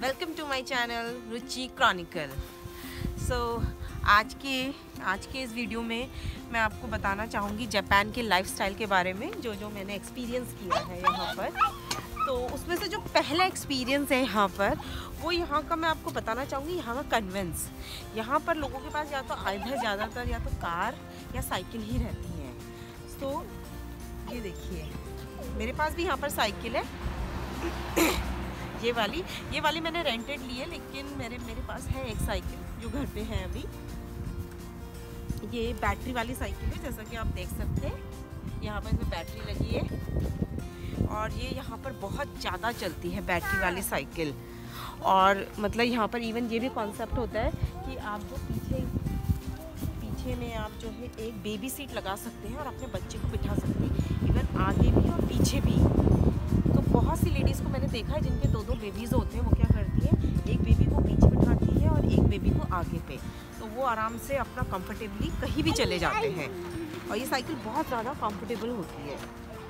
Welcome to my channel Ruchi Chronicle. So आज के इस वीडियो में मैं आपको बताना चाहूँगी जापान के लाइफस्टाइल के बारे में, जो मैंने एक्सपीरियंस किया है यहाँ पर। तो उसमें से जो पहला एक्सपीरियंस है यहाँ पर, वो यहाँ का मैं आपको बताना चाहूँगी। यहाँ का कन्वेंस, यहाँ पर लोगों के पास या तो आइधर ज़्यादातर या तो कार या साइकिल ही रहती है। तो ये देखिए, मेरे पास भी यहाँ पर साइकिल है। ये वाली मैंने रेंटेड ली है, लेकिन मेरे पास है एक साइकिल जो घर पे है अभी। ये बैटरी वाली साइकिल है, जैसा कि आप देख सकते हैं। यहाँ पर इसमें बैटरी लगी है और ये यहाँ पर बहुत ज़्यादा चलती है बैटरी वाली साइकिल। और मतलब यहाँ पर इवन ये भी कॉन्सेप्ट होता है कि आप जो पीछे में आप जो है एक बेबी सीट लगा सकते हैं और अपने बच्चे को बिठा सकते हैं, इवन आगे भी और पीछे भी। तो बहुत सी लेडीज़ को मैंने देखा है जिनके दो बेबीज़ होते हैं, वो क्या करती है, एक बेबी को पीछे बिठाती है और एक बेबी को आगे पे। तो वो आराम से अपना कंफर्टेबली कहीं भी चले जाते हैं और ये साइकिल बहुत ज़्यादा कंफर्टेबल होती है।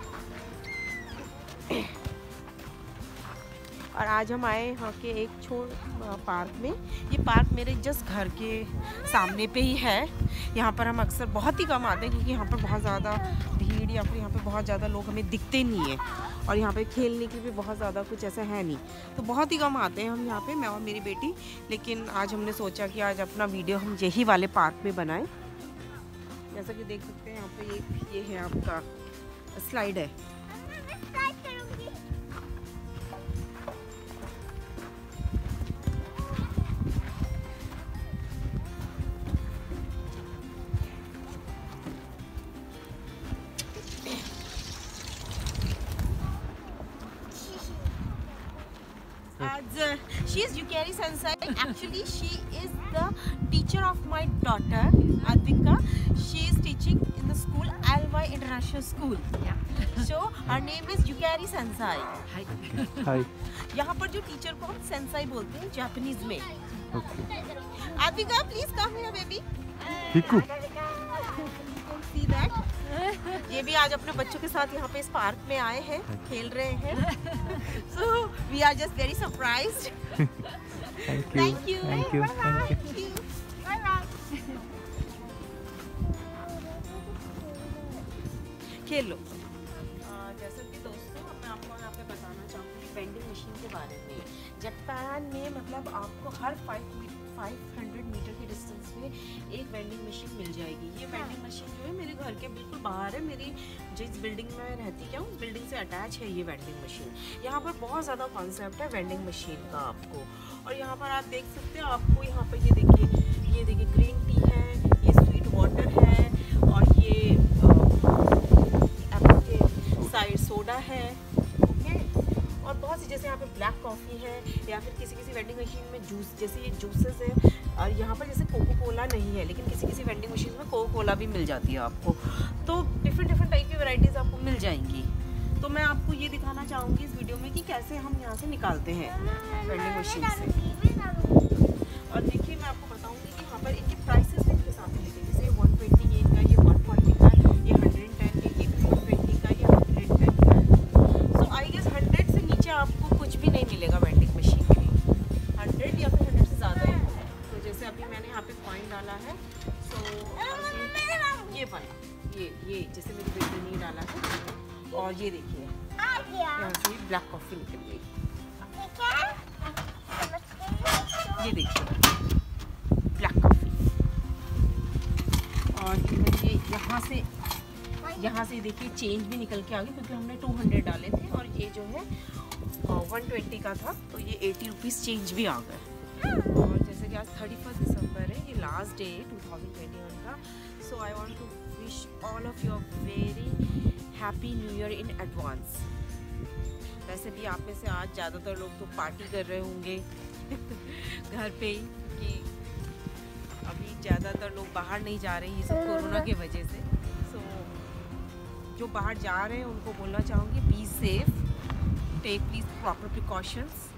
और आज हम आए यहाँ के एक पार्क में। ये पार्क मेरे जस्ट घर के सामने पे ही है। यहाँ पर हम अक्सर बहुत ही कम आते हैं क्योंकि यहाँ पर बहुत ज़्यादा भीड़ या फिर यहाँ पे बहुत ज़्यादा लोग हमें दिखते नहीं है, और यहाँ पे खेलने की भी बहुत ज़्यादा कुछ ऐसा है नहीं, तो बहुत ही कम आते हैं हम यहाँ पे, मैं और मेरी बेटी। लेकिन आज हमने सोचा कि आज अपना वीडियो हम यही वाले पार्क में बनाएं। जैसा कि देख सकते हैं यहाँ पे ये है आपका स्लाइड है। She is Yukari Sensei. Actually, she is the teacher of my daughter Advika. She is teaching in the school Alvai International School. Yeah. So her name is Yukari Sensei. Hi. Hi. यहाँ पर जो teacher को हम Sensei बोलते हैं Japanese में। Okay. Advika, please come here, baby. Hiku. See that? ये भी आज अपने बच्चों के साथ यहाँ पे इस पार्क में आए हैं, खेल रहे हैं। So we are just very surprised. Thank you. Thank you. Thank you. Thank you. Bye bye. खेल लो। जैसा कि दोस्तों, मैं आपको यहाँ पे बताना चाहूँगी वेंडिंग मशीन के बारे में। जापान में मतलब आपको हर 500 मीटर के डिस्टेंस में एक वेंडिंग मशीन मिल जाएगी। ये वेंडिंग मशीन जो है मेरे घर के बिल्कुल बाहर है। मेरी जिस बिल्डिंग में रहती क्या हूँ उस बिल्डिंग से अटैच है ये वेंडिंग मशीन। यहाँ पर बहुत ज़्यादा कॉन्सेप्ट है वेंडिंग मशीन का आपको। और यहाँ पर आप देख सकते हैं, आपको यहाँ पर ये देखिए ग्रीन टी है, ये स्वीट वाटर है, और ये एप्पल के साइड सोडा है। और बहुत सी, जैसे यहाँ पे ब्लैक कॉफ़ी है, या फिर किसी वेंडिंग मशीन में जूस, जैसे ये जूसेस है। और यहाँ पर जैसे कोको कोला नहीं है, लेकिन किसी वेंडिंग मशीन में कोको कोला भी मिल जाती है आपको। तो डिफरेंट टाइप की वैरायटीज़ आपको मिल जाएंगी। तो मैं आपको ये दिखाना चाहूँगी इस वीडियो में कि कैसे हम यहाँ से निकालते हैं वेंडिंग मशीन से। और देखिए, मैं आपको बताऊँगी कि यहाँ पर इनके प्राइसेस के हिसाब से लिखे, जैसे 120 येन का, ये 140 का, ये 110 का, ये 120 का, ये 110 का। सो आई गेस 100 से नीचे आपको कुछ भी नहीं मिलेगा वेंडिंग मशीन में। 100 या फिर 100 से ज़्यादा ही। तो जैसे अभी मैंने यहाँ पे कॉइन डाला है, सो ये वाला, ये जैसे मेरी बेटी ने डाला है। और ये देखिए, यहाँ से ब्लैक कॉफ़ी निकल गई। ये देखिए ब्लैक कॉफ़ी। और ये यहाँ से देखिए चेंज भी निकल के आ गई, क्योंकि हमने 200 डाले थे और ये जो है 120 का था, तो ये 80 रुपीज़ चेंज भी आ गए। और जैसे कि आज 31 दिसंबर है, ये लास्ट डे है 2021 का। So I want to wish all of you a very happy new year in advance. वैसे भी आप में से आज ज़्यादातर लोग तो पार्टी कर रहे होंगे घर पे ही, क्योंकि अभी ज़्यादातर लोग बाहर नहीं जा रहे हैं, ये सब कोरोना की वजह से। सो जो बाहर जा रहे हैं उनको बोलना चाहूँगी, be safe, take please proper precautions.